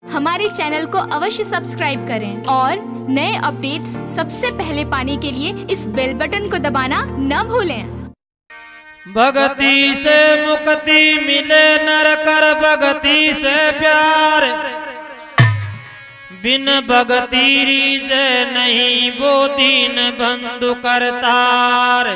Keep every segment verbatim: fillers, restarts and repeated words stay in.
हमारे चैनल को अवश्य सब्सक्राइब करें और नए अपडेट्स सबसे पहले पाने के लिए इस बेल बटन को दबाना न भूलें। भगति से मुक्ति मिले नर कर भगति से प्यार, बिन भगति रीजे नहीं वो दीन बंधु करतार।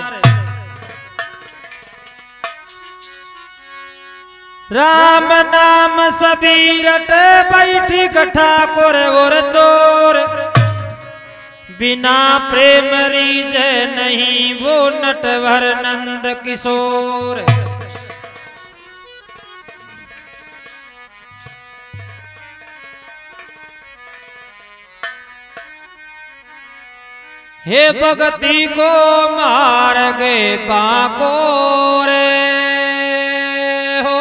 राम नाम सभी रटे बैठी ठाकुर और चोर, बिना प्रेम रीजे नहीं वो नटवर नंद किशोर। हे भगति को मार गए बाको रे हो,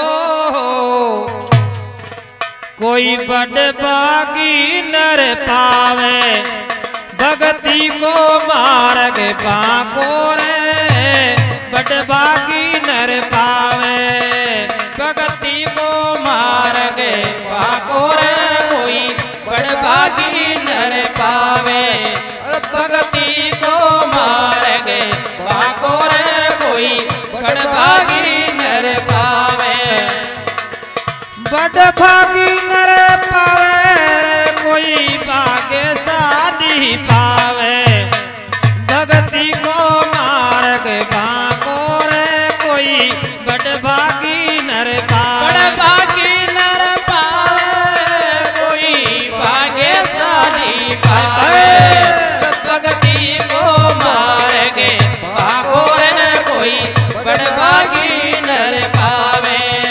कोई बड़ बागी नर पावे। भगति को मार गए बाको रे बड़ बागी नर पावे। भगति को मार गए बाको रे कोई बड़ बागी नर पावे। भगति को मार गए बाको रे कोई बड़ भागी नर पावे। बड़ भागी नर पावे कोई भाग्य शादी पावे। भगति को मार गए बाको रे कोई बड़ भागी नर पावे। बड़ भागी नर पावे कोई भाग्य शादी पावे। भगति को मार गए बाको रे कोई बड़ भागी नर पावे।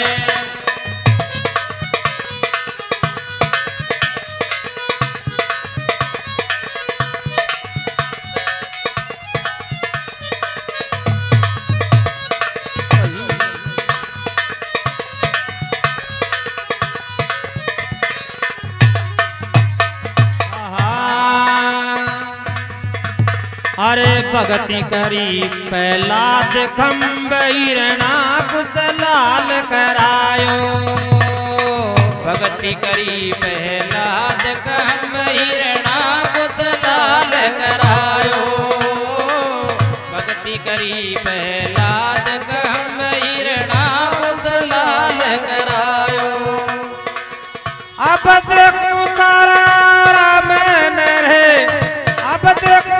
अरे भगति करी पहलाद खम्बैरणा कुछ लाल करायो। भगति करी पहलाद खम्बैरणा कुछ लाल करायो। भगति करी पहलाद खम्बैरणा कुछ लाल करायो। अब देखूं तारा राम रे, अब देखूं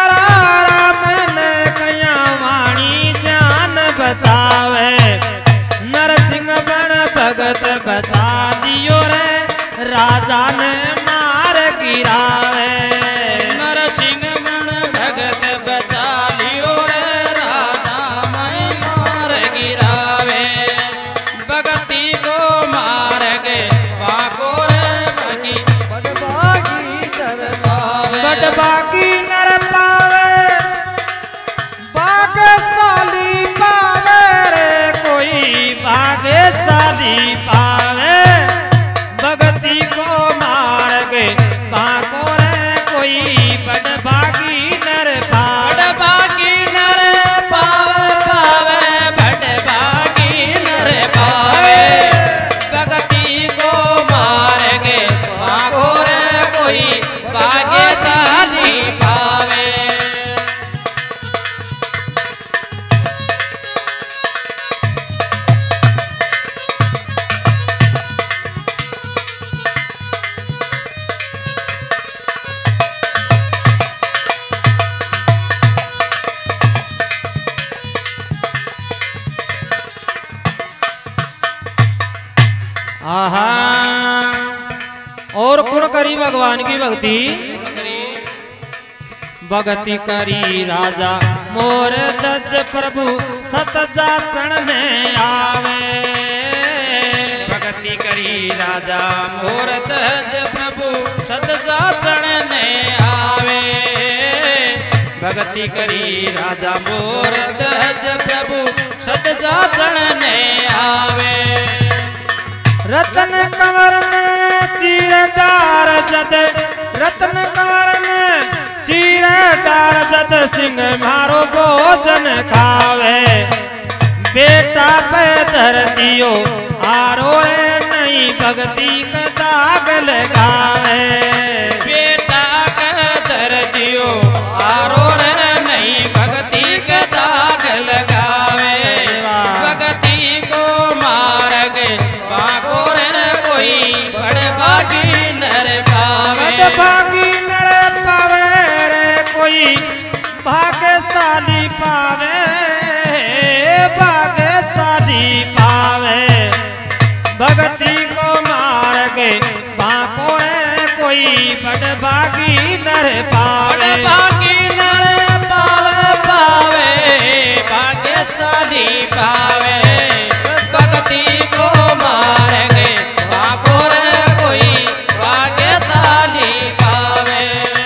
बतावे। नरसिंह बन भगत बता दियो रे राजा ने मार गिरावे। नरसिंह बन भगत बता दियो रे राजा में मार गिरावे। भगति को मार गए बाको रे बगी बड़ बागी नर पावे। बड़ बागी नर पावे भाग्यशाली भाग्यशाली पावे। भगति को मार गए बाको रे कोई बड़ भागी नर पावे। बड़ भागी नर पावे पावे बड़ भागी नर पावे। भगति को मार गए बाको रे कोई भाग्यशाली पावे। आहा और कुण करी भगवान की भक्ति। भगति करी राजा मोर दज प्रभु सतजासण में आवे। भगति करी राजा मोर दज प्रभु सतजासण में आवे। भगति करी राजा मोर दज प्रभु सतजासण में आवे। रतन कंवर में चीर डार जद, रतन कंवर में चीर डार जद सिंह मारो भोजन खावे। बेटा पे धर दियो आरो रे नहीं भक्ति का दाग लगावे। बेटा के दर्जियो आरो रे नहीं भक्ति के दाग लगावे। भक्ति को मार के बाको रे कोई बड़भागी नर पावे। बड़भागी नर पावे रे कोई भाग्यशाली पावे, भाग्यशाली पावे। भक्ति को मार के बाको रे कोई बड़भागी नर पावे। बड़भागी नर पावे पावे भाग्यशाली पावे। भक्ति को मार के बाको रे कोई भाग्यशाली पावे।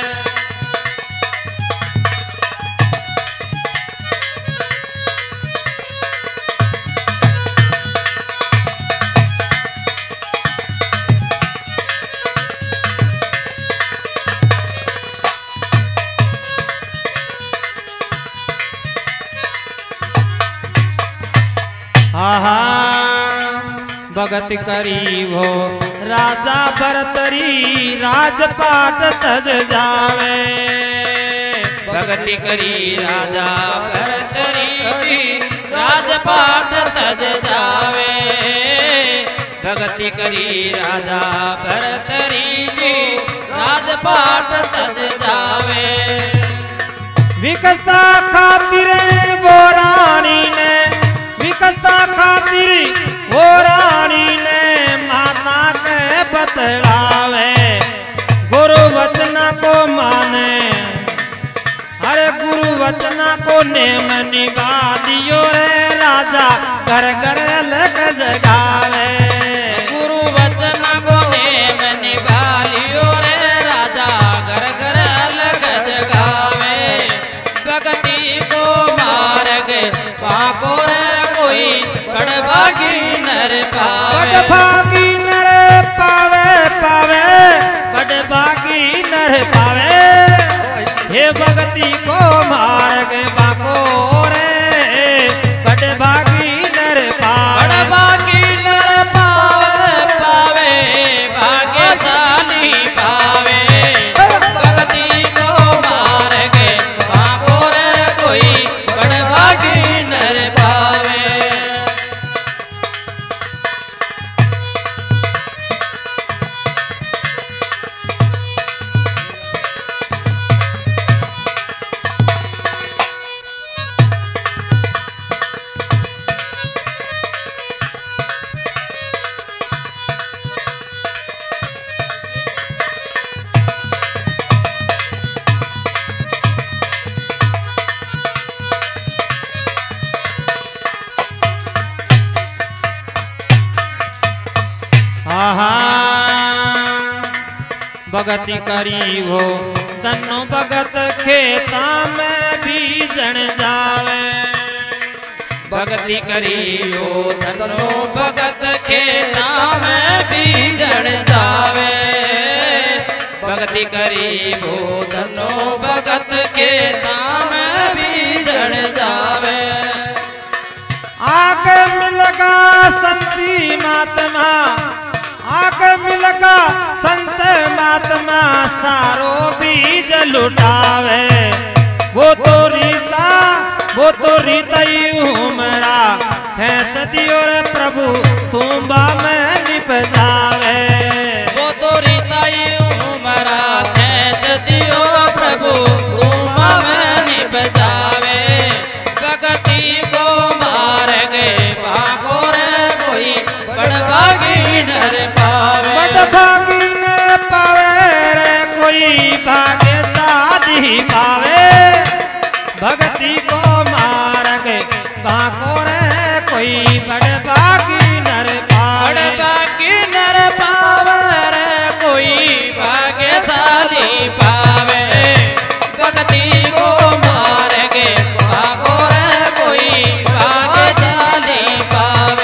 आहा भगत करी वो राजा भरतरी राजपाट सज जावे। भक्ति करी राजा भरतरी राजपाट सज जावे। भक्ति करी राजा भरतरी जी राजपाट सज जावे। विकसा खातिर वो रानी ने, विकसा खातिर वो रानी ने माता के बतलावे। गुरु वचना को माने, अरे गुरु वचना को नेम निभा दियो रे राजा घर घर अलग जगावे। गुरु वचना को नेम निभा लियो रे राजा घर घर अलग जगावे। भक्ति को मार के बाको रे कोई बड़भागी नर पावे। बड़भागी नर पावे पावे, बड़भागी नर पावे। हे भक्ति को मार के बाको रे बड़भागी नर पावे। बड़भागी नर पावे पावे भाग्यशाली पावे। भक्ति को मार के बाको रे कोई बड़भागी नर पावे। आहा भगति करी वो तन्नो भगत खेता में बीजन जावे। भक्ति करी ओ तनो भगत के नाम बीजन जावे। भक्ति करी ओ तनो भगत के नाम बीजन जावे। आके मिलगा संती महात्मा, आके मिलगा संत महात्मा सारो बीज लुटावे। वो तो रीता, वो तो रीता ही उमरा है सदियों रे प्रभु तुम्बा में निप जावे। वो तो रीताई उमरा है सदियों प्रभु तुम्बा में निप जावे। भक्ति को मार के बाको रे कोई बड़भागी नर पावे। बड़भागी न पावे रे कोई भाग्यशाली पावे। भक्ति को मार के बाको रे कोई बड़भागी नर पावे। बड़भागी नर पावे रे कोई भाग्यशाली पावे। भक्ति को मार के बाको रे कोई भाग्यशाली पावे।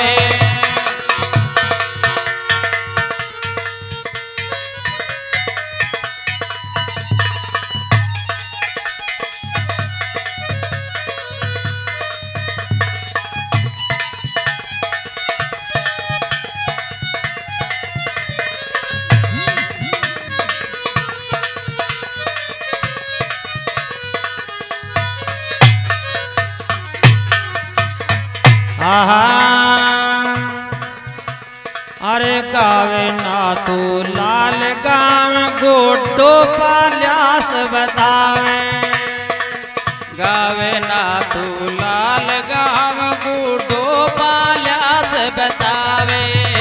गावे ना तू लाल गाँव गोटो पाल्यास बतावे गावे ना तू लाल गाँव गोटो पाल्यास बतावे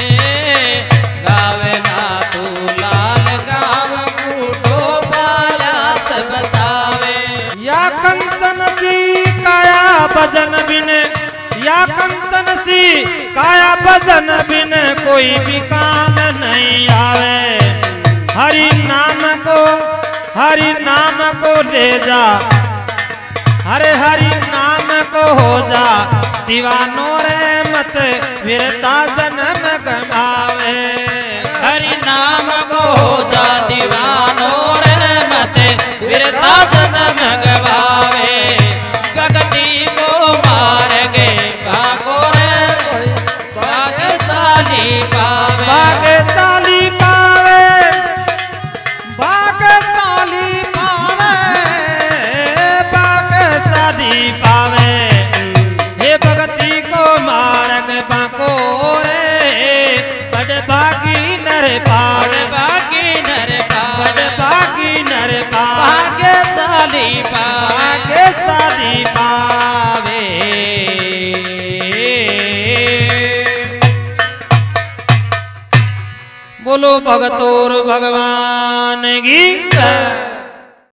गावे ना तू लाल गाँव गोटो पाल्यास बतावे या कंचन सी काया भजन बिन या कंचन सी काया भजन बिन कोई भी काम नहीं आवे हरि नाम को हरि नाम को ले जा हरे हरि नाम को हो जा दीवानो रे मत विरता जन्म गवावे हरि नाम को हो जा दीवानो रे मत विरता जन्म गवावे भक्ति को मार्गे भागो रे भाग्यशाली पावे भाग्यशाली पावे भाग्यशाली पावे पावे हे भक्ति को मार्ग बाको रे बड़ भागी नर पावे भागी नर बड़ भागी नर पावे भाग्यशाली भाग्यशाली पावे बोलो भगतोर भगवान की